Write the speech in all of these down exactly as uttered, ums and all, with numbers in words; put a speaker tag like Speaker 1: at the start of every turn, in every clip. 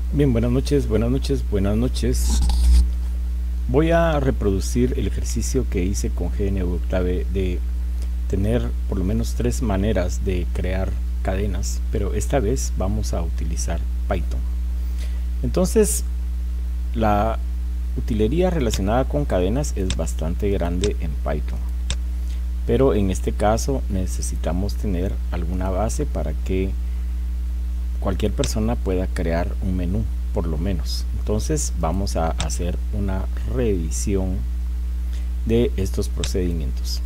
Speaker 1: Bien, buenas noches, buenas noches, buenas noches. Voy a reproducir el ejercicio que hice con G N U Octave de tener por lo menos tres maneras de crear cadenas, pero esta vez vamos a utilizar Python. Entonces, la utilería relacionada con cadenas es bastante grande en Python, pero en este caso necesitamos tener alguna base para que cualquier persona pueda crear un menú, por lo menos. Entonces vamos a hacer una revisión de estos procedimientos.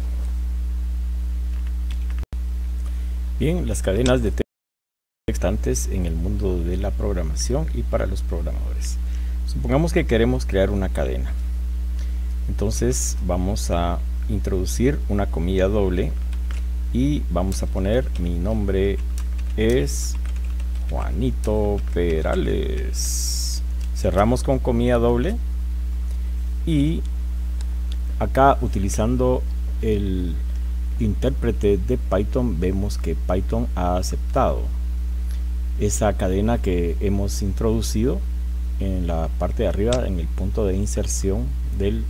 Speaker 1: Bien, las cadenas de texto existentes en el mundo de la programación y para los programadores. Supongamos que queremos crear una cadena. Entonces vamos a introducir una comilla doble y vamos a poner mi nombre es Juanito Perales. Cerramos con comilla doble y acá, utilizando el intérprete de Python, vemos que Python ha aceptado esa cadena que hemos introducido en la parte de arriba, en el punto de inserción del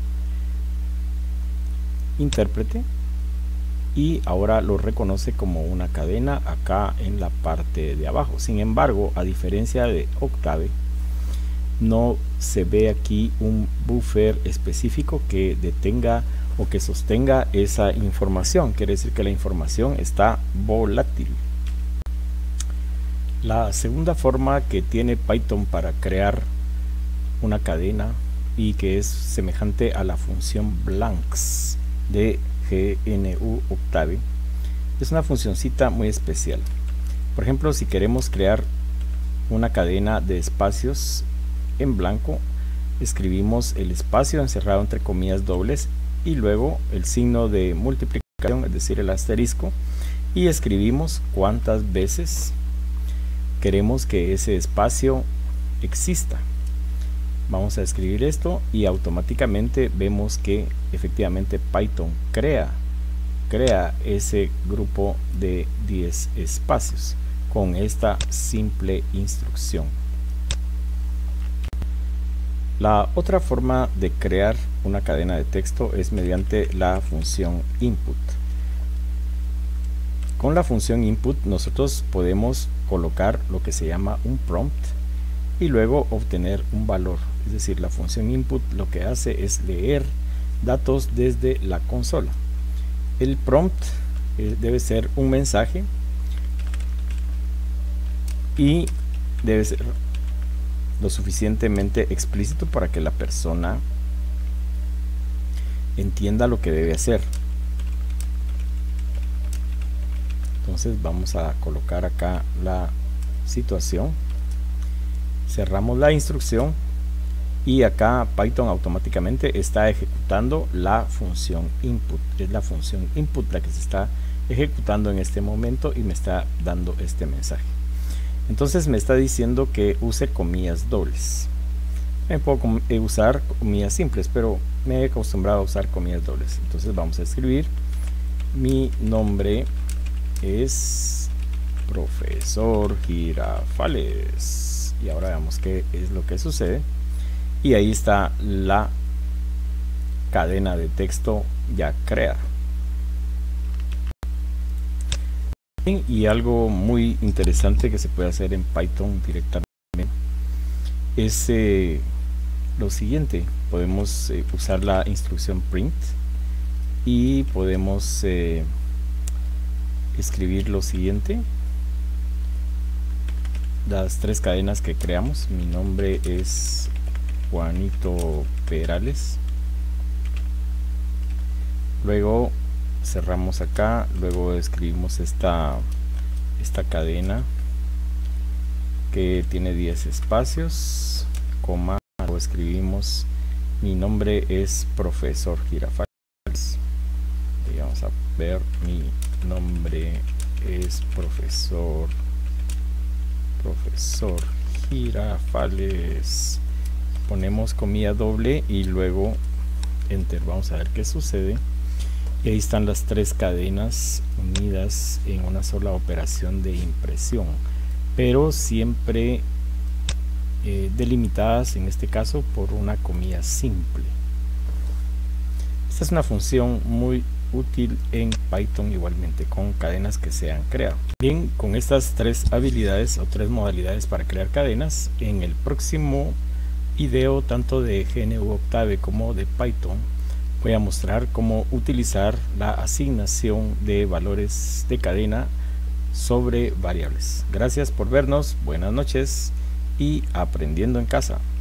Speaker 1: intérprete, y ahora lo reconoce como una cadena acá en la parte de abajo. Sin embargo, a diferencia de Octave, no se ve aquí un buffer específico que detenga o que sostenga esa información. Quiere decir que la información está volátil. La segunda forma que tiene Python para crear una cadena, y que es semejante a la función blanks de G N U Octave, es una funcioncita muy especial. Por ejemplo, si queremos crear una cadena de espacios en blanco, escribimos el espacio encerrado entre comillas dobles y luego el signo de multiplicación, es decir, el asterisco, y escribimos cuántas veces queremos que ese espacio exista. Vamos a escribir esto y automáticamente vemos que efectivamente Python crea crea ese grupo de diez espacios con esta simple instrucción. La otra forma de crear una cadena de texto es mediante la función input. Con la función input nosotros podemos colocar lo que se llama un prompt y luego obtener un valor. Es decir, la función input lo que hace es leer datos desde la consola. El prompt eh, debe ser un mensaje y debe ser lo suficientemente explícito para que la persona entienda lo que debe hacer. Entonces vamos a colocar acá la situación, cerramos la instrucción y acá Python automáticamente está ejecutando la función input. Es la función input la que se está ejecutando en este momento y me está dando este mensaje. Entonces me está diciendo que use comillas dobles. Me puedo usar comillas simples, pero me he acostumbrado a usar comillas dobles. Entonces vamos a escribir: mi nombre es profesor Girafales. Y ahora veamos qué es lo que sucede. Y ahí está la cadena de texto ya creada. Y algo muy interesante que se puede hacer en Python directamente es eh, lo siguiente. Podemos eh, usar la instrucción print y podemos eh, escribir lo siguiente: las tres cadenas que creamos. Mi nombre es Juanito Perales. Luego cerramos acá, luego escribimos esta esta cadena que tiene diez espacios, coma, luego escribimos: mi nombre es profesor Girafales. Y vamos a ver: mi nombre es profesor profesor Girafales. Ponemos comilla doble y luego enter. Vamos a ver qué sucede. Y ahí están las tres cadenas unidas en una sola operación de impresión, pero siempre eh, delimitadas en este caso por una comilla simple. Esta es una función muy útil en Python, igualmente con cadenas que se han creado. Bien, con estas tres habilidades o tres modalidades para crear cadenas, en el próximo video tanto de G N U Octave como de Python voy a mostrar cómo utilizar la asignación de valores de cadena sobre variables. Gracias por vernos, buenas noches y aprendiendo en casa.